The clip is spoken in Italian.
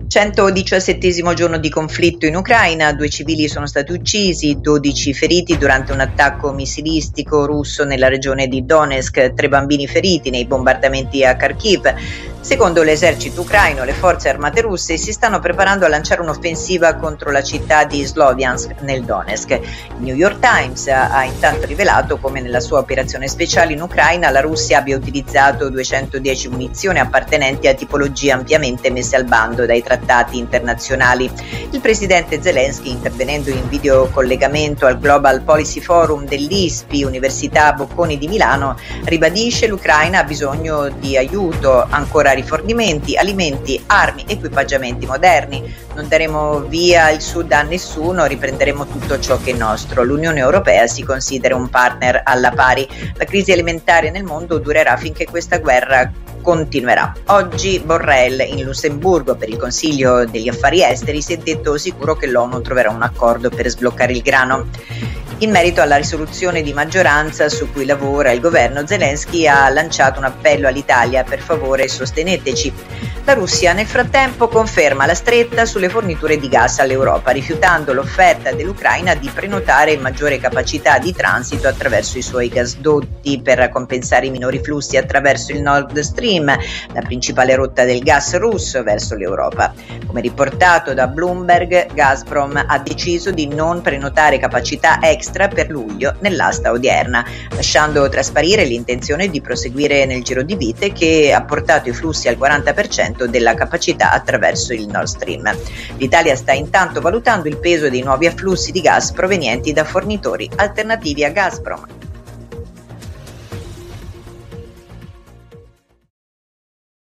117° giorno di conflitto in Ucraina, 2 civili sono stati uccisi, 12 feriti durante un attacco missilistico russo nella regione di Donetsk, 3 bambini feriti nei bombardamenti a Kharkiv. Secondo l'esercito ucraino, le forze armate russe si stanno preparando a lanciare un'offensiva contro la città di Sloviansk nel Donetsk. Il New York Times ha intanto rivelato come nella sua operazione speciale in Ucraina la Russia abbia utilizzato 210 munizioni appartenenti a tipologie ampiamente messe al bando dai trattati internazionali. Il presidente Zelensky, intervenendo in videocollegamento al Global Policy Forum dell'ISPI, Università Bocconi di Milano, ribadisce che l'Ucraina ha bisogno di aiuto, ancora rifornimenti, alimenti, armi, equipaggiamenti moderni. Non daremo via il Sud a nessuno, riprenderemo tutto ciò che è nostro. L'Unione Europea si considera un partner alla pari. La crisi alimentare nel mondo durerà finché questa guerra continuerà. Oggi Borrell in Lussemburgo per il Consiglio degli Affari Esteri si è detto sicuro che l'ONU troverà un accordo per sbloccare il grano. In merito alla risoluzione di maggioranza su cui lavora il governo, Zelensky ha lanciato un appello all'Italia: per favore sosteneteci. La Russia nel frattempo conferma la stretta sulle forniture di gas all'Europa, rifiutando l'offerta dell'Ucraina di prenotare maggiore capacità di transito attraverso i suoi gasdotti per compensare i minori flussi attraverso il Nord Stream, la principale rotta del gas russo verso l'Europa. Come riportato da Bloomberg, Gazprom ha deciso di non prenotare capacità extra per luglio nell'asta odierna, lasciando trasparire l'intenzione di proseguire nel giro di vite che ha portato i flussi al 40% della capacità attraverso il Nord Stream. L'Italia sta intanto valutando il peso dei nuovi afflussi di gas provenienti da fornitori alternativi a Gazprom.